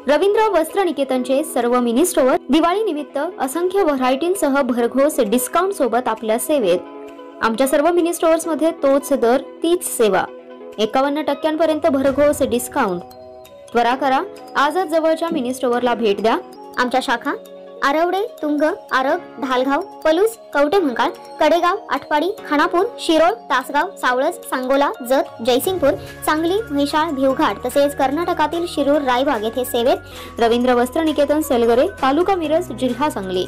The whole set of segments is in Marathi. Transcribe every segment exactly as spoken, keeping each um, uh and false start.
रवींद्र वस्त्र निकेतनचे सर्व मिनी स्टोअर दिवाळी निमित्त असंख्य व्हरायटींसह भरघोस डिस्काउंट सोबत आपल्या सेवेत। आमच्या सर्व मिनी स्टोअर्स मध्ये तोच दर, तीच सेवा, एकावन्न टक्क्यांपर्यंत भरघोस डिस्काउंट। त्वरा करा, आजच जवळच्या मिनी स्टोअरला भेट द्या। आमच्या शाखा आरवडे, तुंग, आरग, ढालगाव, पलूस, कवटेमंकाळ, कडेगाव, आटपाडी, खानापूर, शिरोळ, तासगाव, सावळज, सांगोला, जत, जयसिंगपूर, सांगली, म्हैसाळ, भिवघाट तसेच कर्नाटकातील शिरूर, रायबाग येथे सेवेत। रवींद्र वस्त्र निकेतन, सेलगरे, तालुका मिरज, जिल्हा सांगली।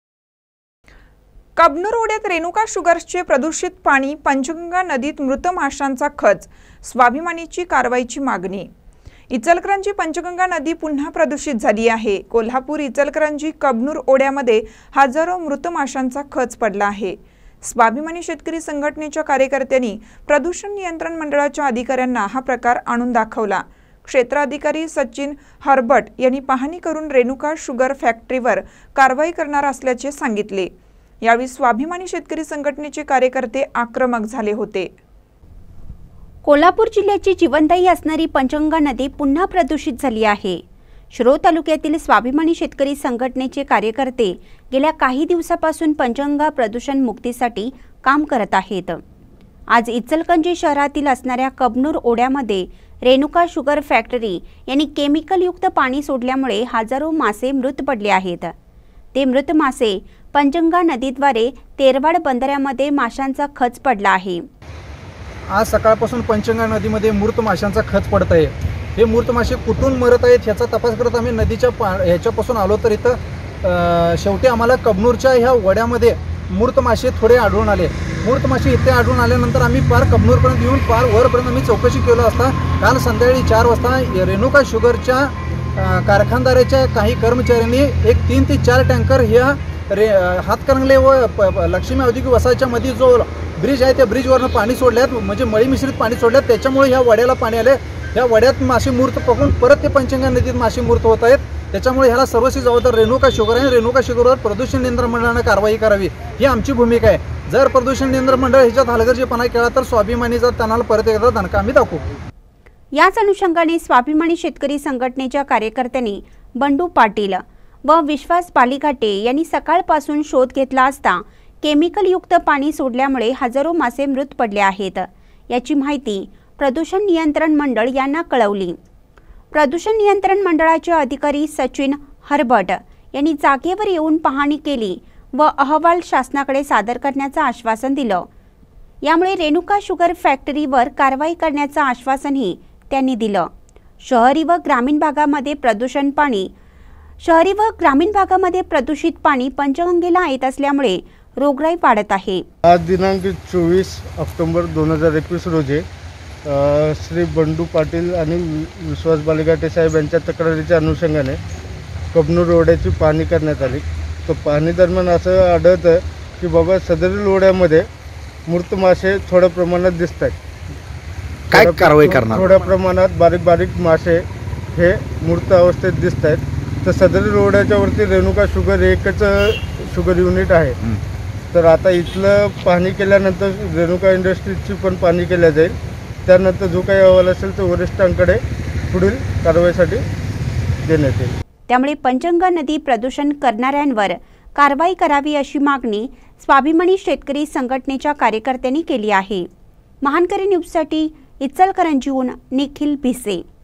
कबनूर ओढ्यात रेणुका शुगर्सचे प्रदूषित पाणी, पंचगंगा नदीत मृत माशांचा खच, स्वाभिमानीची कारवाईची मागणी। इचलकरंजी पंचगंगा नदी पुन्हा प्रदूषित झाली आहे। कोल्हापूर, इचलकरंजी, कबनूर ओढ्यामध्ये हजारो मृत माशांचा खच पडला आहे। स्वाभिमानी शेतकरी संघटनेच्या कार्यकर्त्यांनी प्रदूषण नियंत्रण मंडळाच्या अधिकाऱ्यांना हा प्रकार आणून दाखवला। क्षेत्राधिकारी सचिन हरबट यांनी पाहणी करून रेणुका शुगर फॅक्टरीवर कारवाई करणार असल्याचे सांगितले। यावेळी स्वाभिमानी शेतकरी संघटनेचे कार्यकर्ते आक्रमक झाले होते। कोल्हापूर जिल्ह्याची जीवनदायी असणारी पंचगंगा नदी पुन्हा प्रदूषित झाली आहे। शिरोळ तालुक्यातील स्वाभिमानी शेतकरी संघटनेचे कार्यकर्ते गेल्या काही दिवसापासून पंचगंगा प्रदूषण मुक्तीसाठी काम करत आहेत। आज इचलकरंजी शहरातील असणाऱ्या कबनूर ओढ्यामध्ये रेणुका शुगर फॅक्टरी यांनी केमिकलयुक्त पाणी सोडल्यामुळे हजारो मासे मृत पडले आहेत। ते मृत मासे पंचगंगा नदीद्वारे तेरवाड बंदरामध्ये माशांचा खच पडला आहे। आज सकाळपासून पंचगंगा नदीमध्ये मृत माशांचा खच पडत आहे। हे मृत मासे कुठून मरत आहेत ह्याचा तपास करत आम्ही नदीच्या पा ह्याच्यापासून आलो तर इथं शेवटी आम्हाला कबनूरच्या ह्या वड्यामध्ये मृत मासे थोडे आढळून आले। मृत मासे इथे आढळून आल्यानंतर आम्ही पार कबनूरपर्यंत येऊन पार वरपर्यंत आम्ही चौकशी केली असता काल संध्याकाळी चार वाजता रेणुका शुगरच्या कारखानदाराच्या काही कर्मचाऱ्यांनी एक तीन ते चार टँकर ह्या रे हातकणंगले व लक्ष्मी औद्योगिक वसाहतीच्या मध्ये जो ब्रिज आहे त्या ब्रिजवरनं पाणी सोडल्यात, म्हणजे मळी मिश्रित पाणी सोडल्यात। त्याच्यामुळे ह्या वड्याला पाणी आले। ह्या वड्यात मासे मूर्त पकडून परत ते पंचगंगा नदीत मासे मूर्त होत आहेत। त्याच्यामुळे ह्याला सर्वस्वी जबाबदार रेणुका शुगर आहे। रेणुका शुगरवर प्रदूषण नियंत्रण मंडळाने कारवाई करावी ही आमची भूमिका आहे। जर प्रदूषण नियंत्रण मंडळ ह्याच्यात हलगर्जीपणा केला तर स्वाभिमानीचा तणाला परत एकदा दणका आम्ही दाखवू। याच अनुषंगाने स्वाभिमानी शेतकरी संघटनेच्या कार्यकर्त्यांनी बंडू पाटील व विश्वास पालिघाटे यांनी सकाळपासून शोध घेतला असता केमिकलयुक्त पाणी सोडल्यामुळे हजारो मासे मृत पडले आहेत। याची माहिती प्रदूषण नियंत्रण मंडळ यांना कळवली। प्रदूषण नियंत्रण मंडळाचे अधिकारी सचिन हरबट यांनी जागेवर येऊन पाहणी केली व अहवाल शासनाकडे सादर करण्याचं आश्वासन दिलं। यामुळे रेणुका शुगर फॅक्टरीवर कारवाई करण्याचं आश्वासनही त्यांनी दिलं। शहरी व ग्रामीण भागामध्ये प्रदूषण पाणी शहरी व ग्रामीण भागामध्ये प्रदूषित पाणी पंचगंगेला येत असल्यामुळे रोगराई वाढत आहे। आज दिनांक चोवीस ऑक्टोबर दोन हजार एकवीस रोजी श्री बंडू पाटील आणि विश्वास पालिघाटे साहेब यांच्या तक्रारीच्या अनुषंगाने कबनूर ओढ्याची पाहणी करण्यात आली। तो पाहणी दरम्यान असं आढळतं की बाबा सदरील ओढ्यामध्ये मृत मासे थोड्या प्रमाणात दिसत आहेत। काय कारवाई करणार? थोड्या प्रमाणात बारीक बारीक मासे हे मृत अवस्थेत दिसत आहेत। तर सदरील ओढ्याच्या वरती रेणुका शुगर एकच शुगर युनिट आहे। तर आता इथलं पाहणी केल्यानंतर रेणुका इंडस्ट्रीजची पण पाहणी केल्या जाईल। त्यानंतर जो काही अहवाल असेल तो वरिष्ठांकडे पुढील कारवाईसाठी देण्यात येईल। त्यामुळे पंचगंगा नदी प्रदूषण करणाऱ्यांवर कारवाई करावी अशी मागणी स्वाभिमानी शेतकरी संघटनेच्या कार्यकर्त्यांनी केली आहे। महानकरी न्यूजसाठी इचलकरंजीहून निखिल भिसे।